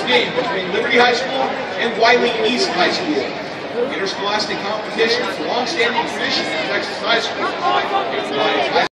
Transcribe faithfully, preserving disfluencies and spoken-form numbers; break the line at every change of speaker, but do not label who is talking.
game between Liberty High School and Wiley East High School. Interscholastic competition is a long-standing tradition in Texas high school.